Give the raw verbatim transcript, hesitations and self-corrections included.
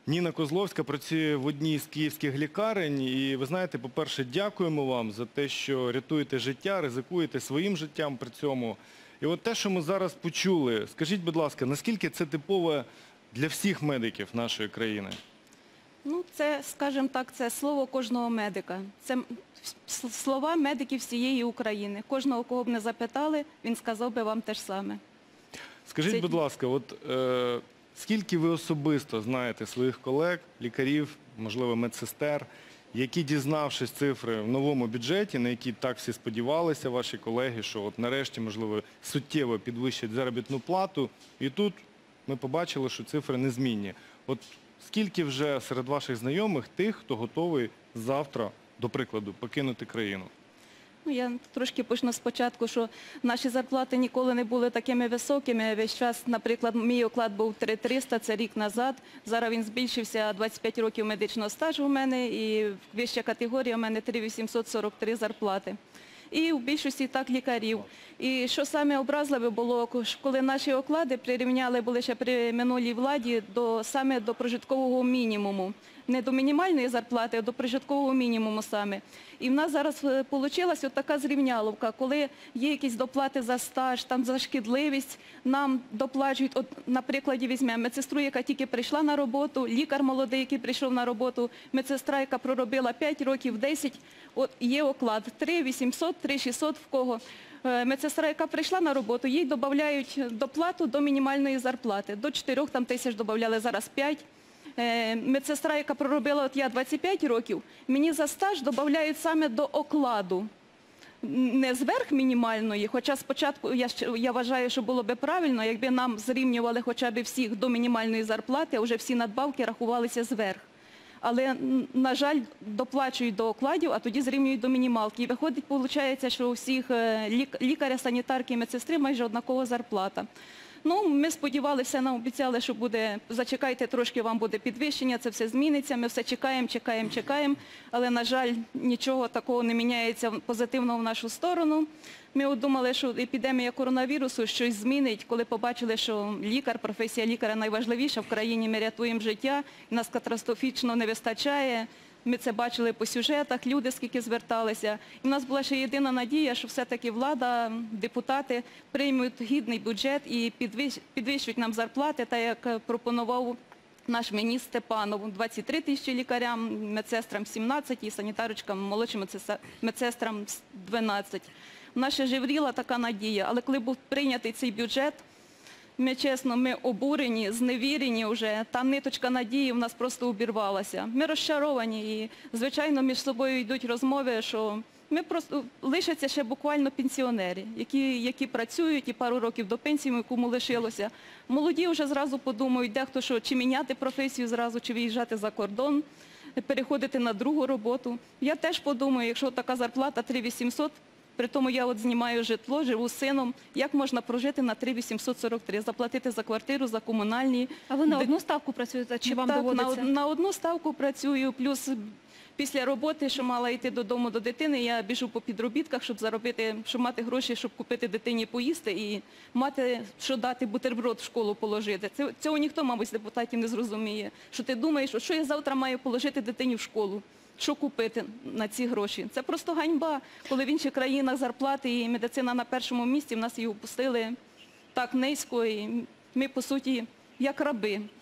Ніна Козловська працює в одній з київських лікарень. І ви знаєте, по-перше, дякуємо вам за те, що рятуєте життя, ризикуєте своїм життям при цьому. І от те, що ми зараз почули, скажіть, будь ласка, наскільки це типове для всіх медиків нашої країни? Ну, це, скажімо так, це слово кожного медика. Це слова медиків всієї України. Кожного, кого б не запитали, він сказав би вам те ж саме. Скажіть, Це... будь ласка, от е, скільки ви особисто знаєте своїх колег, лікарів, можливо, медсестер, які, дізнавшись цифри в новому бюджеті, на які так всі сподівалися ваші колеги, що от нарешті, можливо, суттєво підвищать заробітну плату, і тут ми побачили, що цифри незмінні. От скільки вже серед ваших знайомих тих, хто готовий завтра, до прикладу, покинути країну? Ну, я трошки почну спочатку, що наші зарплати ніколи не були такими високими. Весь час, наприклад, мій оклад був три тисячі триста, це рік назад. Зараз він збільшився, двадцять п'ять років медичного стажу у мене, і вища категорія у мене три тисячі вісімсот сорок три зарплати. І в більшості так лікарів. І що саме образливе було, коли наші оклади прирівняли були ще при минулій владі до, саме до прожиткового мінімуму. Не до мінімальної зарплати, а до прожиткового мінімуму саме. І в нас зараз вийшла от така зрівняловка, коли є якісь доплати за стаж, там за шкідливість, нам доплачують, от, на прикладі візьмемо, медсестру, яка тільки прийшла на роботу, лікар молодий, який прийшов на роботу, медсестра, яка проробила п'ять років, десять, от є оклад три тисячі вісімсот, три тисячі шістсот в кого. Медсестра, яка прийшла на роботу, їй додають доплату до мінімальної зарплати. До чотирьох тисяч додавали, зараз п'ять. Медсестра, яка проробила, от я двадцять п'ять років, мені за стаж додають саме до окладу. Не зверх мінімальної, хоча спочатку я, я вважаю, що було б правильно, якби нам зрівнювали хоча б всіх до мінімальної зарплати, а вже всі надбавки рахувалися зверх. Але, на жаль, доплачують до окладів, а тоді зрівнюють до мінімалки. І виходить, виходить, що у всіх лікаря, санітарки і медсестри майже однакова зарплата. Ну, ми сподівалися, нам обіцяли, що буде, зачекайте, трошки вам буде підвищення, це все зміниться, ми все чекаємо, чекаємо, чекаємо, але, на жаль, нічого такого не міняється позитивно в нашу сторону. Ми от думали, що епідемія коронавірусу щось змінить, коли побачили, що лікар, професія лікаря найважливіша в країні, ми рятуємо життя, нас катастрофічно не вистачає. Ми це бачили по сюжетах, люди скільки зверталися. І в нас була ще єдина надія, що все-таки влада, депутати приймуть гідний бюджет і підвищують нам зарплати, так як пропонував наш міністр Степанов. двадцять три тисячі лікарям, медсестрам сімнадцять і санітарочкам, молодшим медсестрам дванадцять. У нас ще жевріла така надія, але коли був прийнятий цей бюджет, ми, чесно, ми обурені, зневірені вже, та ниточка надії в нас просто обірвалася. Ми розчаровані і, звичайно, між собою йдуть розмови, що ми просто, лишаться ще буквально пенсіонери, які, які працюють і пару років до пенсії, кому лишилося. Молоді вже зразу подумають, дехто, що чи міняти професію зразу, чи виїжджати за кордон, переходити на другу роботу. Я теж подумаю, якщо така зарплата три тисячі вісімсот, при тому я от знімаю житло, живу з сином. Як можна прожити на три тисячі вісімсот сорок три? Заплатити за квартиру, за комунальні. А ви на одну ставку працюєте? Чи вам так, доводиться? На, на одну ставку працюю, плюс після роботи, що мала йти додому до дитини, я біжу по підробітках, щоб заробити, щоб мати гроші, щоб купити дитині поїсти і мати, що дати бутерброд в школу положити. Це, цього ніхто, мабуть, з депутатів не зрозуміє. Що ти думаєш, що я завтра маю положити дитині в школу? Що купити на ці гроші? Це просто ганьба, коли в інших країнах зарплати і медицина на першому місці, в нас її опустили так низько, і ми, по суті, як раби